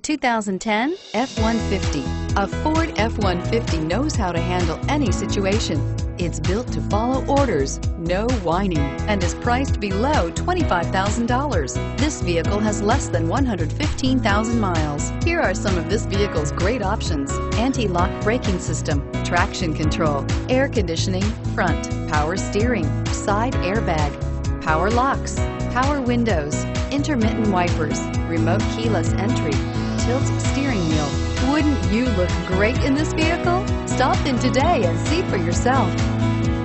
2010 F-150. A Ford F-150 knows how to handle any situation. It's built to follow orders, no whining, and is priced below $25,000. This vehicle has less than 115,000 miles. Here are some of this vehicle's great options: anti-lock braking system, traction control, air conditioning, front, power steering, side airbag, power locks, power windows, intermittent wipers, remote keyless entry, tilt steering wheel. Wouldn't you look great in this vehicle? Stop in today and see for yourself.